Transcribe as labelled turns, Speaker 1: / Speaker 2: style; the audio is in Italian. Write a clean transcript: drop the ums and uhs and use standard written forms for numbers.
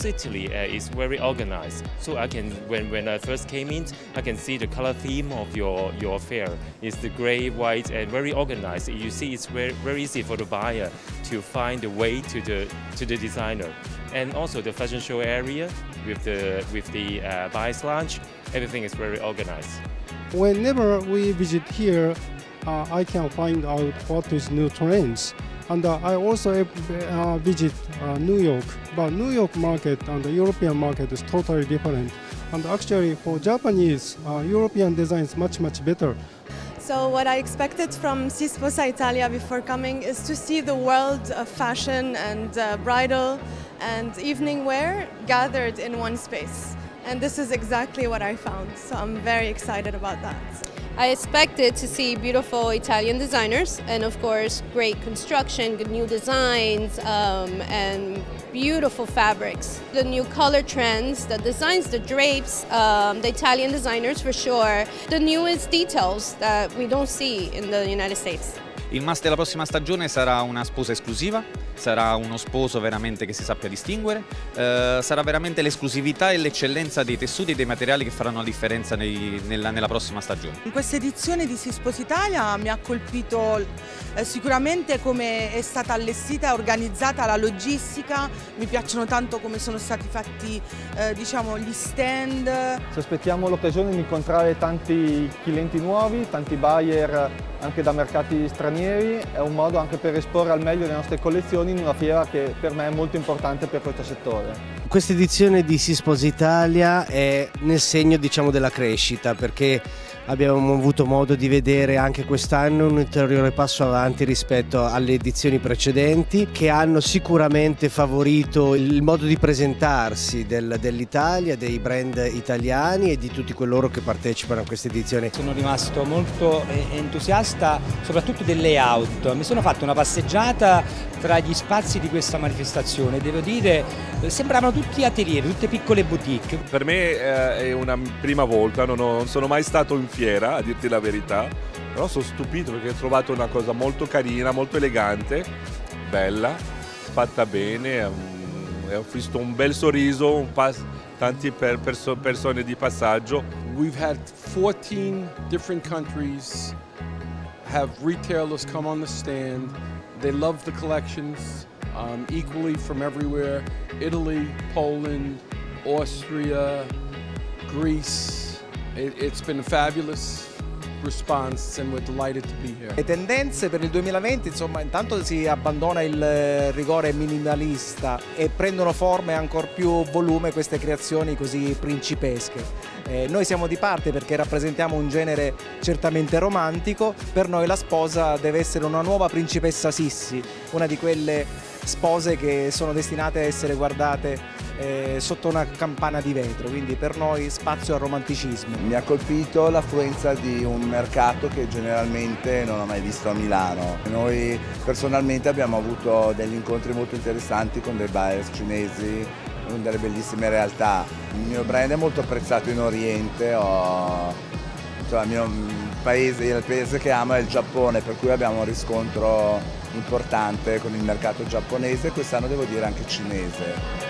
Speaker 1: Italy is very organized. So when I first came in, I can see the color theme of your fair is the gray, white, and very organized. You see, it's very easy for the buyer to find the way to the designer. And also the fashion show area with the buyer's lounge, everything is very organized.
Speaker 2: Whenever we visit here, I can find out what is new trends. And I also visit New York, but New York market and the European market is totally different. And actually for Japanese, European design is much better.
Speaker 3: So what I expected from Si Sposa Italia before coming is to see the world of fashion and bridal and evening wear gathered in one space. And this is exactly what I found, so I'm very excited about that.
Speaker 4: I expected to see beautiful Italian designers and of course great construction, good new designs and beautiful fabrics. The new color trends, the designs, the drapes, the Italian designers for sure. The newest details that we don't see in the United States.
Speaker 5: Il must della prossima stagione sarà una sposa esclusiva, sarà uno sposo veramente che si sappia distinguere, sarà veramente l'esclusività e l'eccellenza dei tessuti e dei materiali che faranno la differenza nella prossima stagione.
Speaker 6: In questa edizione di Si Sposa Italia mi ha colpito sicuramente come è stata allestita e organizzata la logistica, mi piacciono tanto come sono stati fatti diciamo, gli stand.
Speaker 7: Ci aspettiamo l'occasione di incontrare tanti clienti nuovi, tanti buyer anche da mercati stranieri, è un modo anche per esporre al meglio le nostre collezioni in una fiera che per me è molto importante per questo settore.
Speaker 8: Questa edizione di Si Sposa Italia è nel segno, diciamo, della crescita, perché abbiamo avuto modo di vedere anche quest'anno un ulteriore passo avanti rispetto alle edizioni precedenti, che hanno sicuramente favorito il modo di presentarsi dell'Italia, dei brand italiani e di tutti coloro che partecipano a questa edizione.
Speaker 9: Sono rimasto molto entusiasta soprattutto del layout, mi sono fatto una passeggiata tra gli spazi di questa manifestazione, devo dire sembravano tutti atelier, tutte piccole boutique.
Speaker 10: Per me è una prima volta, non sono mai stato in fiera a dirti la verità, però sono stupito perché ho trovato una cosa molto carina, molto elegante, bella, fatta bene, ho visto un bel sorriso, tanti persone di passaggio.
Speaker 11: We've had 14 different countries have retailers come on the stand. They love the collections equally from everywhere. Italy, Poland, Austria, Greece. It's been a fabulous response and we're delighted to be here.
Speaker 12: Le tendenze per il 2020, insomma, intanto si abbandona il rigore minimalista e prendono forma e ancor più volume queste creazioni così principesche. Noi siamo di parte perché rappresentiamo un genere certamente romantico, per noi la sposa deve essere una nuova principessa Sissi, una di quelle spose che sono destinate a essere guardate sotto una campana di vetro, quindi per noi spazio al romanticismo.
Speaker 13: Mi ha colpito l'affluenza di un mercato che generalmente non ho mai visto a Milano. Noi personalmente abbiamo avuto degli incontri molto interessanti con dei buyers cinesi, con delle bellissime realtà. Il mio brand è molto apprezzato in Oriente, il paese che amo è il Giappone, per cui abbiamo un riscontro importante con il mercato giapponese e quest'anno devo dire anche cinese.